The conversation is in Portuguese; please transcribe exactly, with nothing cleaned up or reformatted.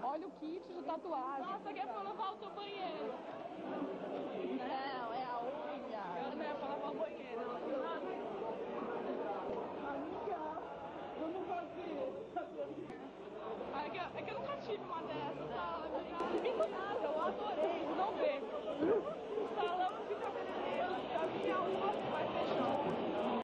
olha o kit de tatuagem. Nossa, quer pra lavar o teu banheiro? Não, é a unha. Eu não é pra lavar o banheiro. Amiga, vamos fazer. Ai, que, que